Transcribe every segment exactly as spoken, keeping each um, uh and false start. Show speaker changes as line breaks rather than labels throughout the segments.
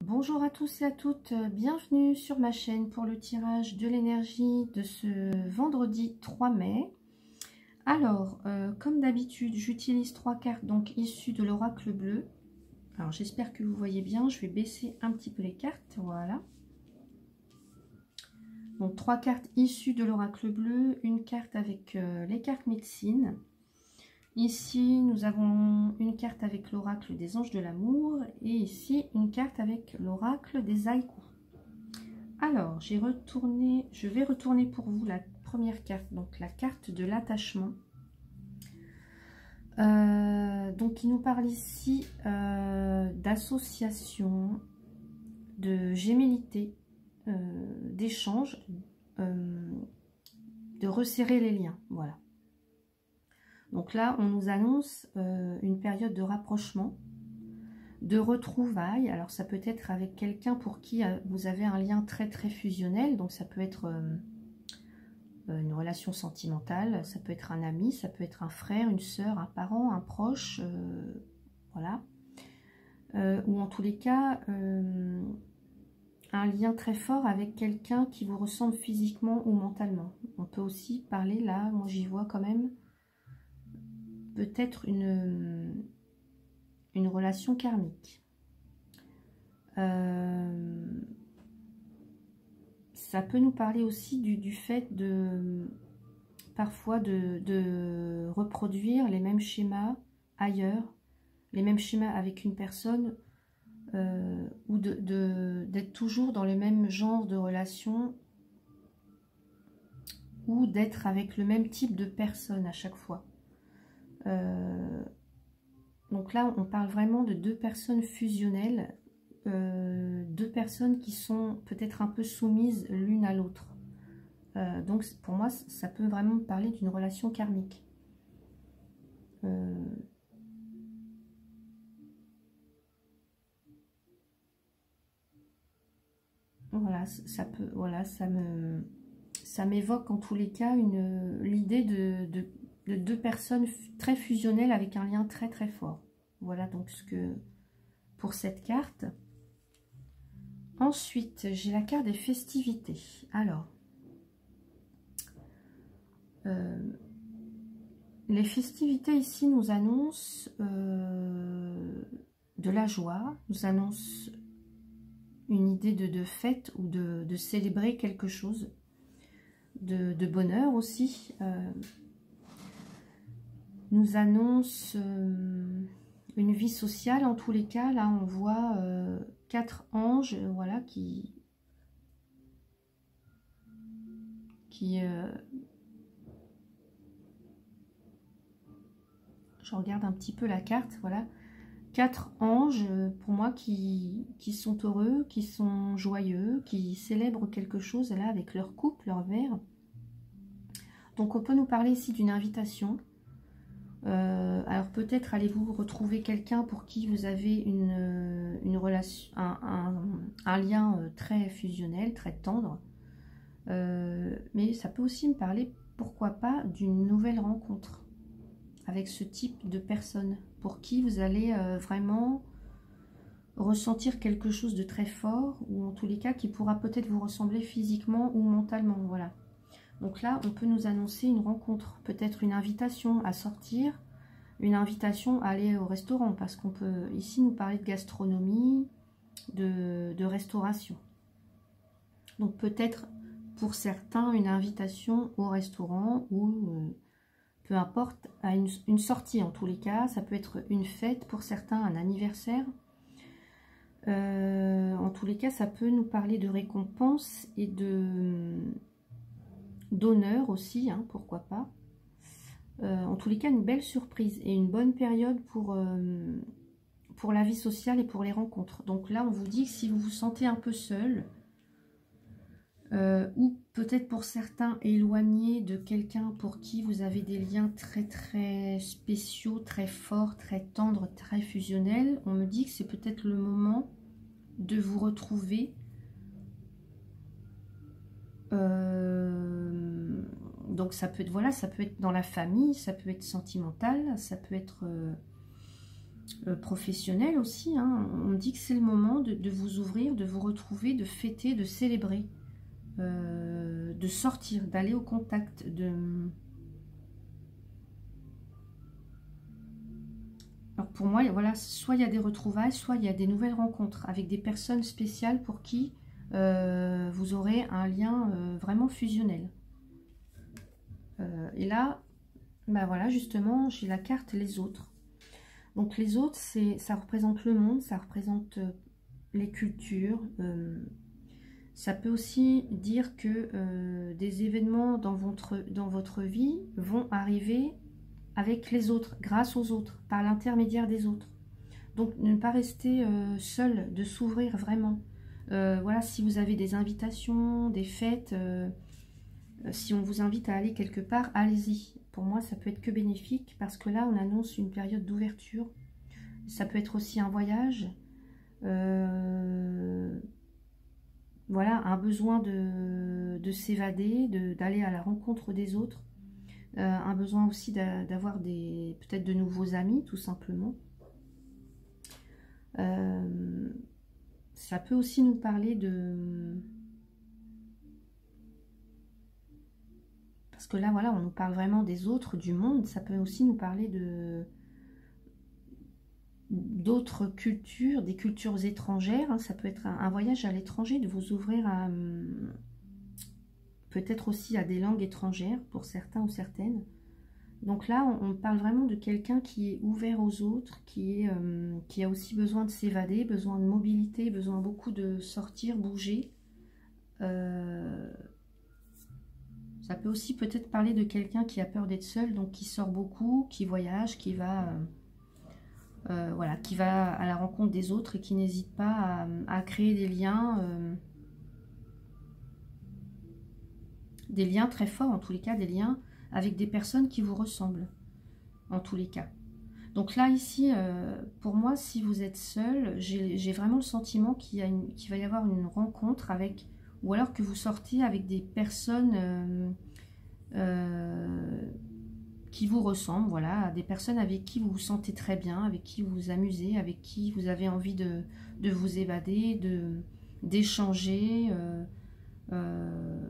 Bonjour à tous et à toutes, bienvenue sur ma chaîne pour le tirage de l'énergie de ce vendredi trois mai. Alors, euh, comme d'habitude, j'utilise trois cartes donc issues de l'oracle bleu. Alors, j'espère que vous voyez bien, je vais baisser un petit peu les cartes, voilà. Donc, trois cartes issues de l'oracle bleu, une carte avec euh, les cartes médecine. Ici, nous avons une carte avec l'oracle des anges de l'amour et ici, une carte avec l'oracle des haïkus. Alors, j'ai retourné, je vais retourner pour vous la première carte, donc la carte de l'attachement. Euh, donc, il nous parle ici euh, d'association, de gémellité, euh, d'échange, euh, de resserrer les liens, voilà. Donc là, on nous annonce euh, une période de rapprochement, de retrouvailles. Alors ça peut être avec quelqu'un pour qui euh, vous avez un lien très très fusionnel. Donc ça peut être euh, une relation sentimentale, ça peut être un ami, ça peut être un frère, une sœur, un parent, un proche, euh, voilà. Euh, ou en tous les cas, euh, un lien très fort avec quelqu'un qui vous ressemble physiquement ou mentalement. On peut aussi parler là, moi j'y vois quand même peut-être une, une relation karmique. Euh, ça peut nous parler aussi du, du fait de parfois de, de reproduire les mêmes schémas ailleurs, les mêmes schémas avec une personne, euh, ou de, de, d'être toujours dans le même genre de relation, ou d'être avec le même type de personne à chaque fois. Euh, donc là, on parle vraiment de deux personnes fusionnelles, euh, deux personnes qui sont peut-être un peu soumises l'une à l'autre. Euh, donc pour moi, ça peut vraiment parler d'une relation karmique. Euh, voilà, ça peut, voilà, ça me, ça m'évoque en tous les cas une l'idée de, de, de deux personnes très fusionnelles avec un lien très très fort. Voilà donc ce que pour cette carte. Ensuite, j'ai la carte des festivités. Alors, euh, les festivités ici nous annoncent euh, de la joie, nous annoncent une idée de, de fête ou de, de célébrer quelque chose, de, de bonheur aussi. Euh, nous annonce euh, une vie sociale en tous les cas. Là, on voit euh, quatre anges, euh, voilà, qui qui euh, je regarde un petit peu la carte, voilà, quatre anges pour moi qui qui sont heureux, qui sont joyeux, qui célèbrent quelque chose là avec leur coupe, leur verre. Donc on peut nous parler ici d'une invitation. Euh, alors peut-être allez-vous retrouver quelqu'un pour qui vous avez une, une relation, un, un, un lien très fusionnel, très tendre. Euh, mais ça peut aussi me parler, pourquoi pas, d'une nouvelle rencontre avec ce type de personne pour qui vous allez euh, vraiment ressentir quelque chose de très fort, ou en tous les cas qui pourra peut-être vous ressembler physiquement ou mentalement, voilà. Donc là, on peut nous annoncer une rencontre, peut-être une invitation à sortir, une invitation à aller au restaurant, parce qu'on peut ici nous parler de gastronomie, de, de restauration. Donc peut-être pour certains une invitation au restaurant ou euh, peu importe, à une, une sortie en tous les cas. Ça peut être une fête pour certains, un anniversaire. Euh, en tous les cas, ça peut nous parler de récompense et de d'honneur aussi, hein, pourquoi pas. Euh, en tous les cas, une belle surprise et une bonne période pour, euh, pour la vie sociale et pour les rencontres. Donc là, on vous dit que si vous vous sentez un peu seul, euh, ou peut-être pour certains éloigné de quelqu'un pour qui vous avez des liens très très spéciaux, très forts, très tendres, très fusionnels, on me dit que c'est peut-être le moment de vous retrouver euh, donc ça peut être, voilà, ça peut être dans la famille, ça peut être sentimental, ça peut être euh, euh, professionnel aussi, hein. On me dit que c'est le moment de, de vous ouvrir, de vous retrouver, de fêter, de célébrer, euh, de sortir, d'aller au contact, de... Alors pour moi, voilà, soit il y a des retrouvailles, soit il y a des nouvelles rencontres avec des personnes spéciales pour qui euh, vous aurez un lien euh, vraiment fusionnel. Euh, et là, ben voilà, justement, j'ai la carte les autres. Donc les autres, c'est, ça représente le monde, ça représente euh, les cultures. Euh, ça peut aussi dire que euh, des événements dans votre, dans votre vie vont arriver avec les autres, grâce aux autres, par l'intermédiaire des autres. Donc ne pas rester euh, seul, de s'ouvrir vraiment. Euh, voilà, si vous avez des invitations, des fêtes, euh, si on vous invite à aller quelque part, allez-y. Pour moi, ça peut être que bénéfique, parce que là, on annonce une période d'ouverture. Ça peut être aussi un voyage. Euh, voilà, un besoin de, de s'évader, d'aller à la rencontre des autres. Euh, un besoin aussi d'avoir des peut-être de nouveaux amis, tout simplement. Euh, ça peut aussi nous parler de... Parce que là, voilà, on nous parle vraiment des autres, du monde. Ça peut aussi nous parler de d'autres cultures, des cultures étrangères. Hein. Ça peut être un, un voyage à l'étranger, de vous ouvrir à... peut-être aussi à des langues étrangères, pour certains ou certaines. Donc là, on, on parle vraiment de quelqu'un qui est ouvert aux autres, qui, est, euh, qui a aussi besoin de s'évader, besoin de mobilité, besoin beaucoup de sortir, bouger. Euh, ça peut aussi peut-être parler de quelqu'un qui a peur d'être seul, donc qui sort beaucoup, qui voyage, qui va, euh, euh, voilà, qui va à la rencontre des autres et qui n'hésite pas à, à créer des liens, euh, des liens très forts, en tous les cas, des liens avec des personnes qui vous ressemblent, en tous les cas. Donc là, ici, euh, pour moi, si vous êtes seul, j'ai vraiment le sentiment qu'il y a une, qu'il va y avoir une rencontre avec, ou alors que vous sortez avec des personnes euh, euh, qui vous ressemblent, voilà, des personnes avec qui vous vous sentez très bien, avec qui vous vous amusez, avec qui vous avez envie de, de vous évader, de d'échanger, euh, euh,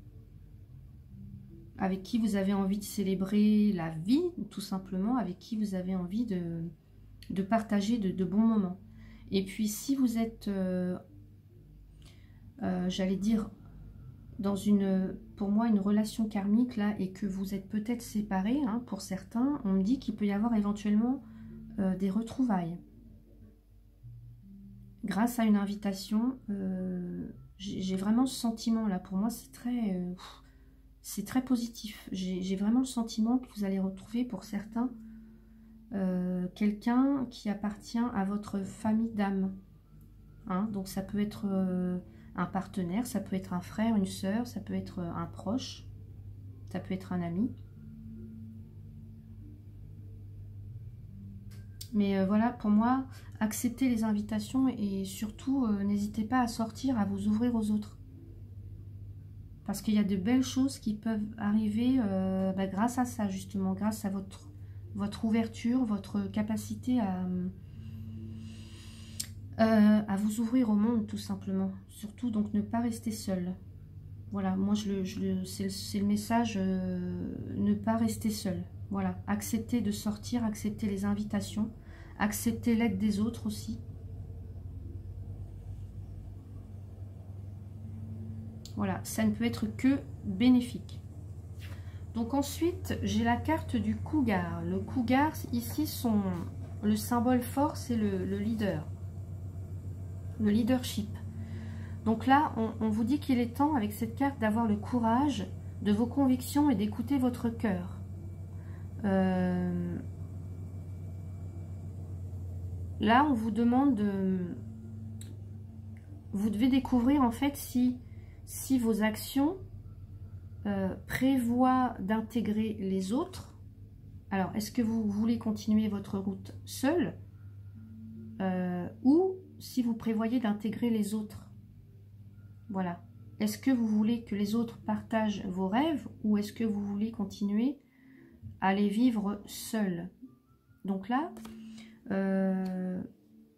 avec qui vous avez envie de célébrer la vie, tout simplement, avec qui vous avez envie de, de partager de, de bons moments. Et puis si vous êtes, euh, euh, j'allais dire, dans une, pour moi, une relation karmique, là, et que vous êtes peut-être séparés, hein, pour certains, on me dit qu'il peut y avoir éventuellement euh, des retrouvailles. Grâce à une invitation, euh, j'ai vraiment ce sentiment, là, pour moi, c'est très... Euh, c'est très positif. J'ai vraiment le sentiment que vous allez retrouver pour certains euh, quelqu'un qui appartient à votre famille d'âme. Hein, donc ça peut être euh, un partenaire, ça peut être un frère, une sœur, ça peut être un proche, ça peut être un ami. Mais euh, voilà, pour moi, acceptez les invitations et surtout, euh, n'hésitez pas à sortir, à vous ouvrir aux autres. Parce qu'il y a de belles choses qui peuvent arriver euh, bah, grâce à ça, justement, grâce à votre, votre ouverture, votre capacité à, euh, à vous ouvrir au monde, tout simplement. Surtout, donc, ne pas rester seul. Voilà, moi, je le, je le, c'est le, le message, euh, ne pas rester seul. Voilà, accepter de sortir, accepter les invitations, accepter l'aide des autres aussi. Voilà, ça ne peut être que bénéfique. Donc ensuite, j'ai la carte du cougar. Le cougar, ici, son, le symbole fort, c'est le, le leader. Le leadership. Donc là, on, on vous dit qu'il est temps, avec cette carte, d'avoir le courage de vos convictions et d'écouter votre cœur. Euh, là, on vous demande de... Vous devez découvrir, en fait, si... Si vos actions euh, prévoient d'intégrer les autres, alors est-ce que vous voulez continuer votre route seul euh, ou si vous prévoyez d'intégrer les autres? Voilà. Est-ce que vous voulez que les autres partagent vos rêves ou est-ce que vous voulez continuer à les vivre seul? Donc là, Euh,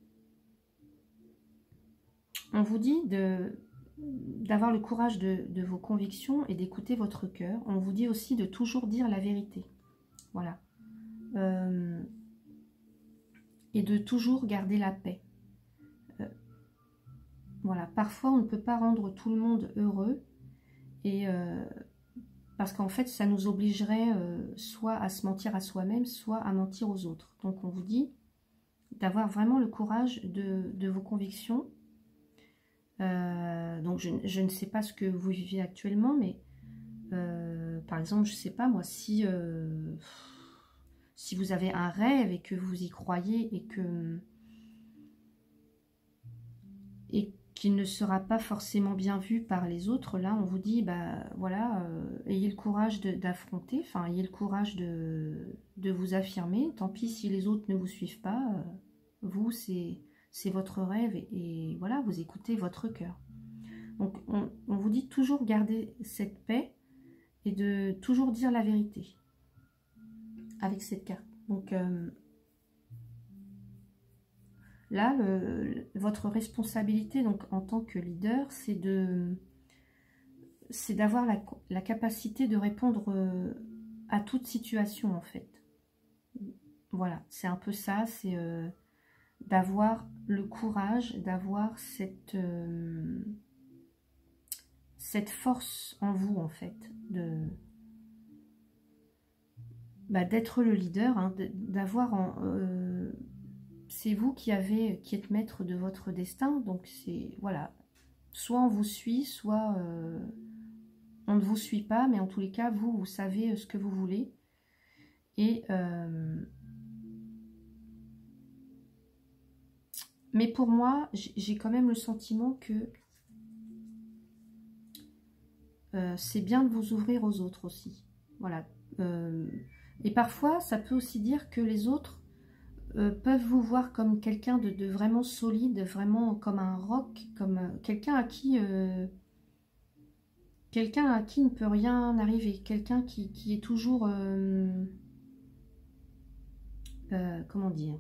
on vous dit de d'avoir le courage de, de vos convictions et d'écouter votre cœur. On vous dit aussi de toujours dire la vérité. Voilà. Euh, et de toujours garder la paix. Euh, voilà. Parfois, on ne peut pas rendre tout le monde heureux. Et euh, parce qu'en fait, ça nous obligerait euh, soit à se mentir à soi-même, soit à mentir aux autres. Donc, on vous dit d'avoir vraiment le courage de, de vos convictions. Euh, donc je, je ne sais pas ce que vous vivez actuellement, mais euh, par exemple, je ne sais pas moi, si, euh, si vous avez un rêve et que vous y croyez et que et qu'il ne sera pas forcément bien vu par les autres, là on vous dit, bah voilà, euh, ayez le courage d'affronter, enfin ayez le courage de, de vous affirmer, tant pis si les autres ne vous suivent pas, euh, vous c'est c'est votre rêve et, et voilà, vous écoutez votre cœur. Donc, on, on vous dit toujours garder cette paix et de toujours dire la vérité avec cette carte. Donc, euh, là, le, votre responsabilité donc, en tant que leader, c'est de, c'est d'avoir la, la capacité de répondre euh, à toute situation, en fait. Voilà, c'est un peu ça, c'est euh, d'avoir le courage, d'avoir cette... Euh, cette force en vous, en fait, de bah, d'être le leader, hein, d'avoir... Euh, c'est vous qui avez, qui êtes maître de votre destin, donc c'est... Voilà. Soit on vous suit, soit euh, on ne vous suit pas, mais en tous les cas, vous, vous savez ce que vous voulez. Et... Euh, mais pour moi, j'ai quand même le sentiment que Euh, c'est bien de vous ouvrir aux autres aussi. Voilà. Euh, et parfois, ça peut aussi dire que les autres euh, peuvent vous voir comme quelqu'un de, de vraiment solide, vraiment comme un roc, comme euh, quelqu'un à qui euh, quelqu'un à qui ne peut rien arriver, quelqu'un qui, qui est toujours euh, euh, comment dire,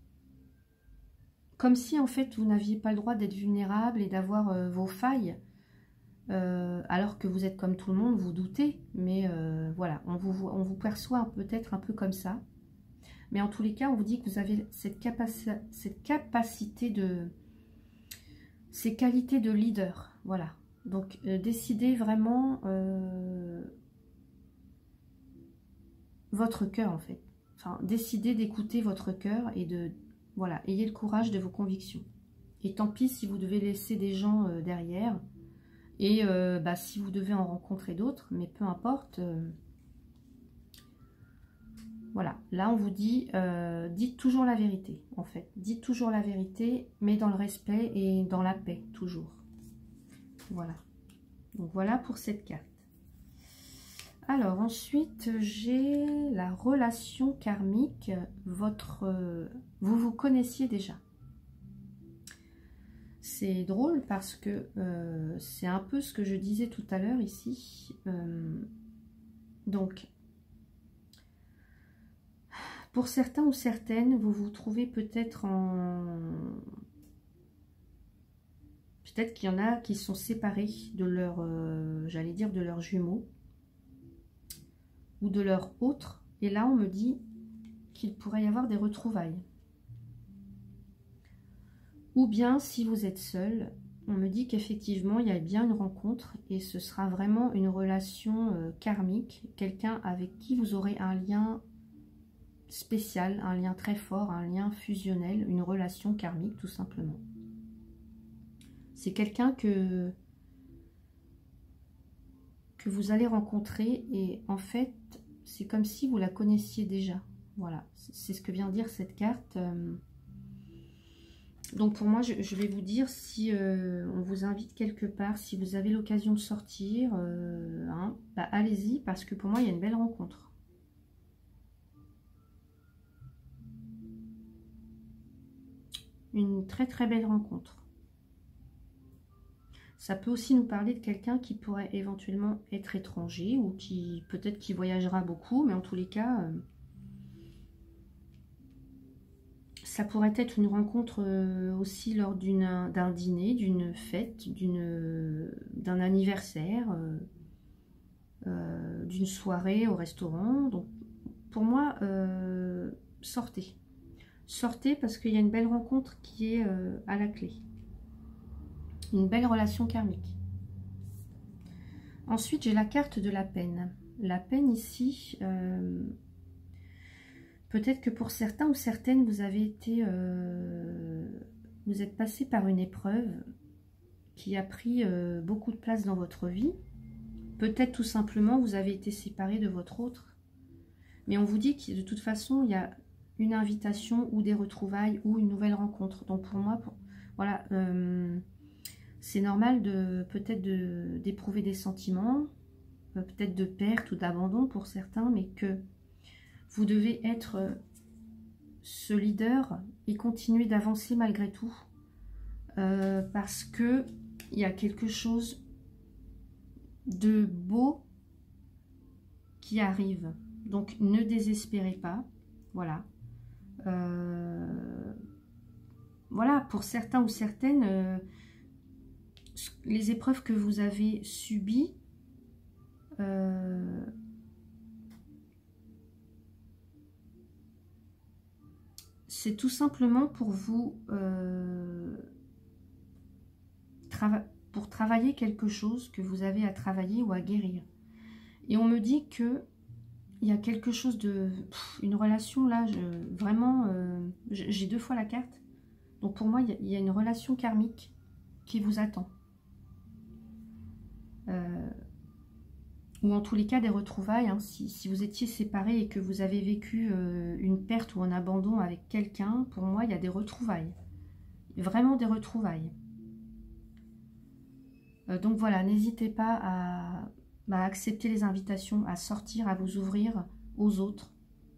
comme si en fait vous n'aviez pas le droit d'être vulnérable et d'avoir euh, vos failles. Euh, alors que vous êtes comme tout le monde, vous doutez, mais euh, voilà, on vous, on vous perçoit peut-être un peu comme ça. Mais en tous les cas, on vous dit que vous avez cette, capaci cette capacité de... ces qualités de leader, voilà. Donc, euh, décidez vraiment euh, votre cœur, en fait. Enfin, décidez d'écouter votre cœur et de... Voilà, ayez le courage de vos convictions. Et tant pis si vous devez laisser des gens euh, derrière... Et euh, bah, si vous devez en rencontrer d'autres, mais peu importe. Euh, voilà, là on vous dit, euh, dites toujours la vérité, en fait. Dites toujours la vérité, mais dans le respect et dans la paix, toujours. Voilà. Donc voilà pour cette carte. Alors ensuite, j'ai la relation karmique. Votre, euh, vous vous connaissiez déjà. C'est drôle parce que euh, c'est un peu ce que je disais tout à l'heure ici. Euh, donc, pour certains ou certaines, vous vous trouvez peut-être en... Peut-être qu'il y en a qui sont séparés de leur, euh, j'allais dire, de leurs jumeaux ou de leur autre. Et là, on me dit qu'il pourrait y avoir des retrouvailles. Ou bien, si vous êtes seul, on me dit qu'effectivement, il y a bien une rencontre et ce sera vraiment une relation euh, karmique, quelqu'un avec qui vous aurez un lien spécial, un lien très fort, un lien fusionnel, une relation karmique tout simplement. C'est quelqu'un que, que vous allez rencontrer et en fait, c'est comme si vous la connaissiez déjà. Voilà, c'est ce que vient dire cette carte. Euh, Donc pour moi, je, je vais vous dire si euh, on vous invite quelque part, si vous avez l'occasion de sortir, euh, hein, bah, allez-y parce que pour moi, il y a une belle rencontre. Une très très belle rencontre. Ça peut aussi nous parler de quelqu'un qui pourrait éventuellement être étranger ou qui peut-être qui voyagera beaucoup, mais en tous les cas... Euh, ça pourrait être une rencontre euh, aussi lors d'une d'un dîner, d'une fête, d'une d'un anniversaire, euh, euh, d'une soirée au restaurant. Donc pour moi, euh, sortez. Sortez parce qu'il y a une belle rencontre qui est euh, à la clé. Une belle relation karmique. Ensuite, j'ai la carte de la peine. La peine ici, euh, peut-être que pour certains ou certaines, vous avez été, euh, vous êtes passé par une épreuve qui a pris euh, beaucoup de place dans votre vie. Peut-être tout simplement, vous avez été séparé de votre autre. Mais on vous dit que de toute façon, il y a une invitation ou des retrouvailles ou une nouvelle rencontre. Donc pour moi, pour, voilà, euh, c'est normal de peut-être d'éprouver des sentiments, euh, peut-être de perte ou d'abandon pour certains, mais que vous devez être euh, ce leader et continuer d'avancer malgré tout, euh, parce que il y a quelque chose de beau qui arrive. Donc ne désespérez pas, voilà. Euh, voilà, pour certains ou certaines, euh, les épreuves que vous avez subies, euh, c'est tout simplement pour vous euh, trava pour travailler quelque chose que vous avez à travailler ou à guérir. Et on me dit que il y a quelque chose de... Pff, une relation là, je, vraiment, euh, j'ai deux fois la carte. Donc pour moi, il y, a, il y a une relation karmique qui vous attend. Euh, ou en tous les cas des retrouvailles. Hein, si, si vous étiez séparés et que vous avez vécu euh, une perte ou un abandon avec quelqu'un, pour moi, il y a des retrouvailles. Vraiment des retrouvailles. Euh, donc voilà, n'hésitez pas à... Bah, accepter les invitations, à sortir, à vous ouvrir aux autres.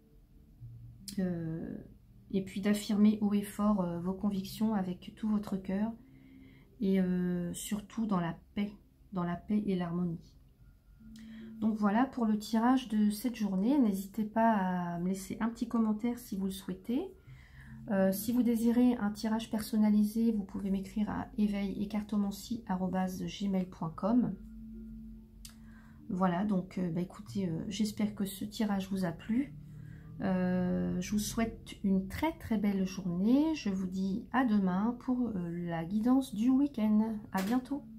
Euh, et puis d'affirmer haut et fort euh, vos convictions avec tout votre cœur. Et euh, surtout dans la paix, dans la paix et l'harmonie. Donc voilà pour le tirage de cette journée. N'hésitez pas à me laisser un petit commentaire si vous le souhaitez. Euh, si vous désirez un tirage personnalisé, vous pouvez m'écrire à éveil et cartomancie arobase gmail point com. Voilà, donc euh, bah, écoutez, euh, j'espère que ce tirage vous a plu. Euh, je vous souhaite une très très belle journée. Je vous dis à demain pour euh, la guidance du week-end. À bientôt.